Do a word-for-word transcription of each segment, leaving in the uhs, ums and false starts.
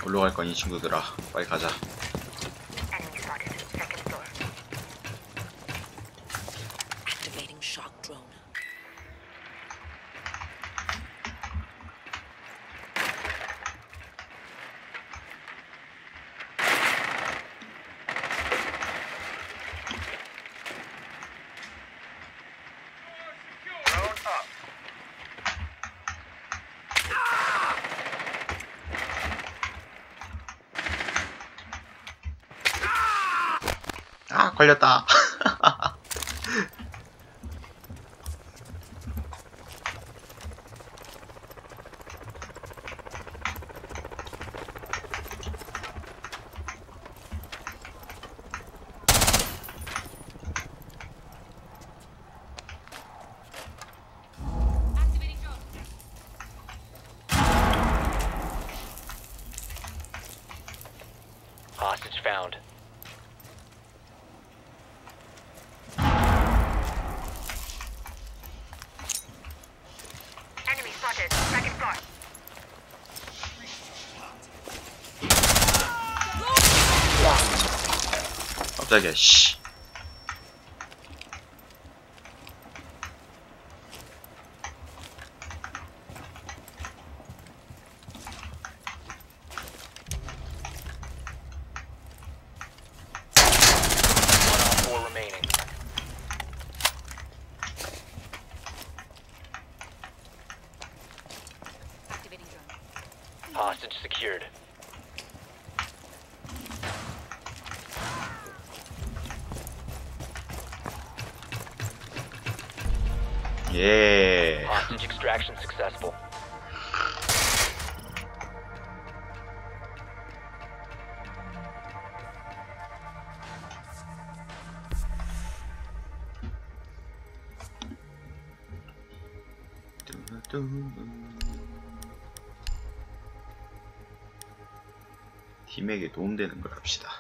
올라갈 거니 친구들아, 빨리 가자. Enemy spotted. Second floor. Activating shock drone. Drone up. 아, 걸렸다. Activating drone. Hostage found. Enemy spotted. Second floor. 깜짝이야, 씨. One on four remaining. Activating drone. Hostage secured. 예. Hostage extraction successful. 팀에게 도움되는 걸 합시다.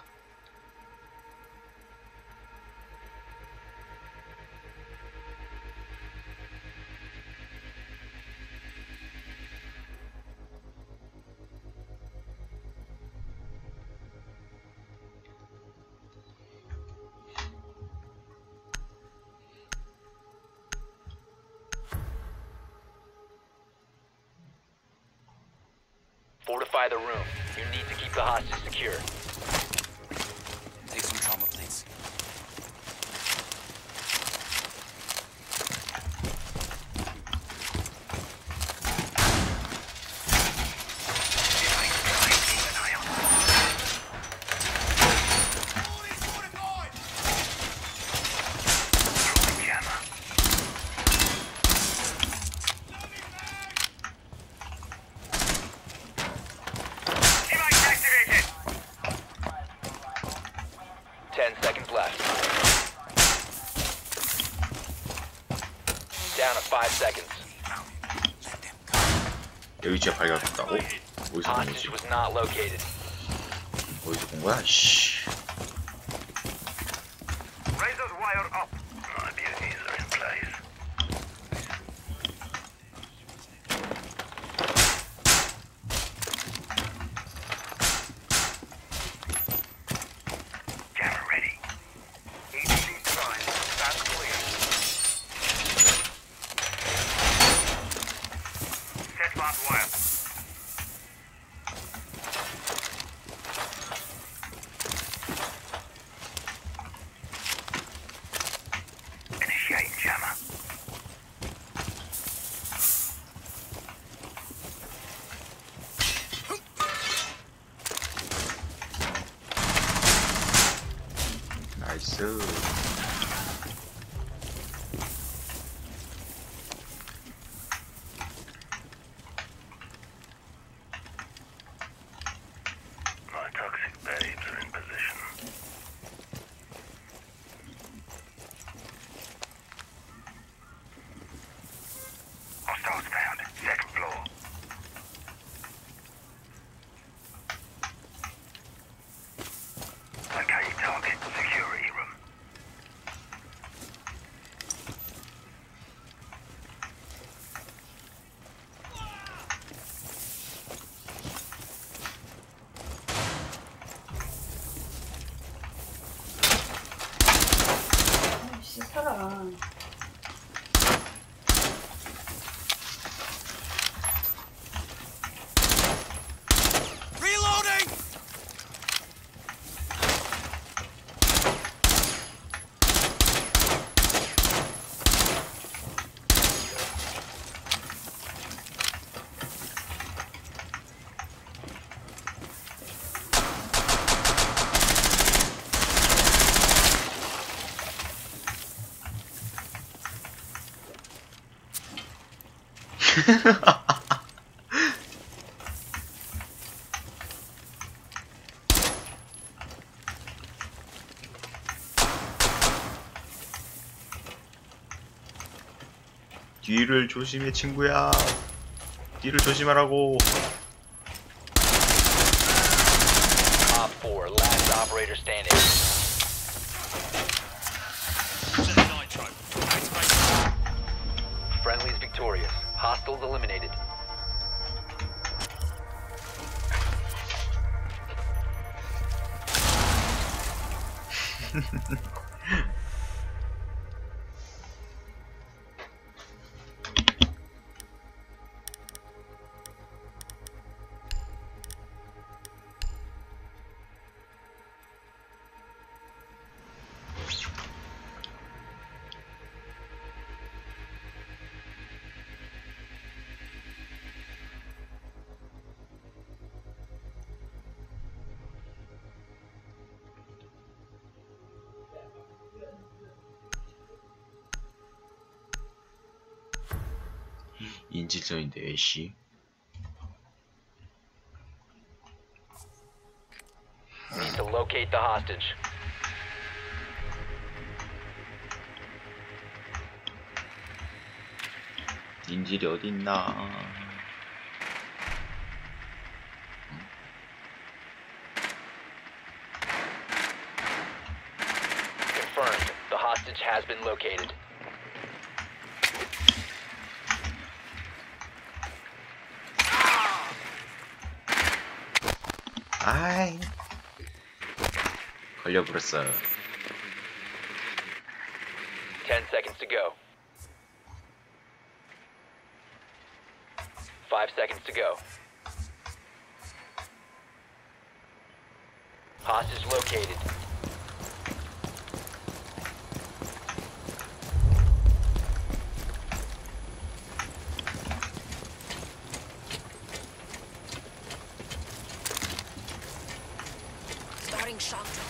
Fortify the room. You need to keep the hostage secure. Take some trauma, please. Device activated. Ten seconds left. Down to five seconds. 내 위치에 발견했다고? 어디서 본 거지? Hostage was not located. 어디서 본 거야? 씨. Razor's wire up. My beauties are in place. Camera ready. E D C prime. Stand clear. Set mark wire. Initiate jammer. 나이스. My toxic babes are in position. Hostiles found. Second floor. Locate target. Security room. 뒤를 조심해 친구야. 뒤를 조심하라고. Op four, last operator standing. Friendly's victorious. Hostiles eliminated. 인질전인데 애쉬. Need to locate the hostage. 인질이 어딨나? Confirmed. The hostage has been located. 아이, 걸려버렸어. Ten seconds to go. Five seconds to go. Hostage located. Starting shock drone.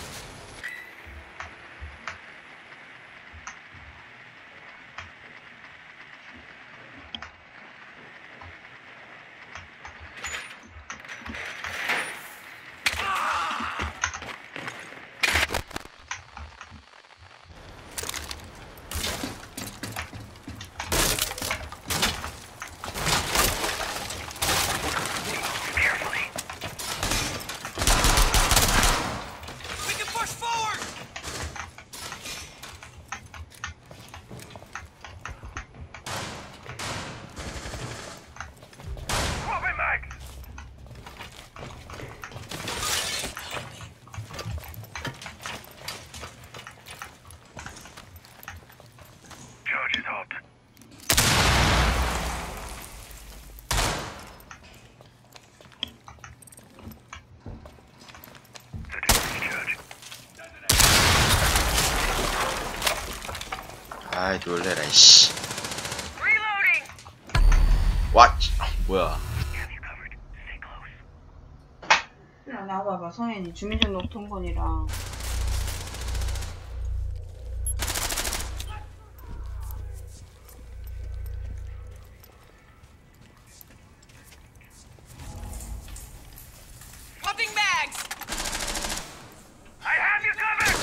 Charge is hot. 아이 놀래라 씨. Reloading. 와, 뭐야? Have you covered? Stay close. 야, 나와봐. 성현이 주민등록 통번이랑 Popping bags! I have you covered.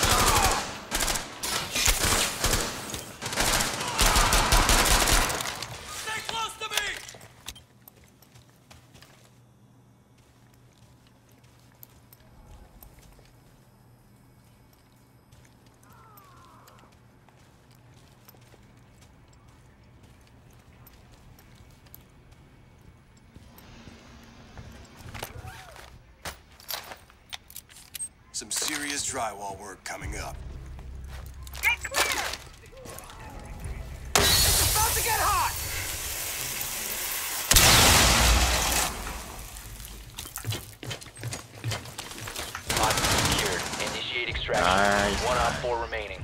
Stay close to me! Some serious drywall work coming up. Get clear. It's about to get hot! Hostage secured. Initiate extraction. Nice. One op four remaining.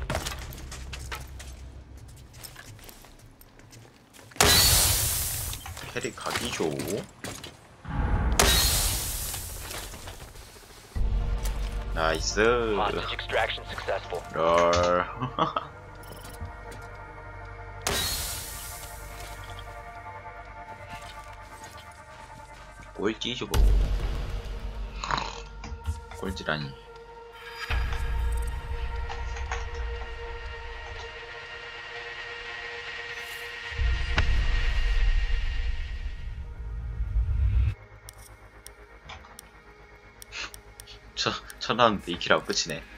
캐릭 가기죠. 나이스. Hostage extraction successful. 롤. 꼴찌죠 뭐. 꼴찌라니. 쳐, 쳐놨는데 이 킬하고 끝이네.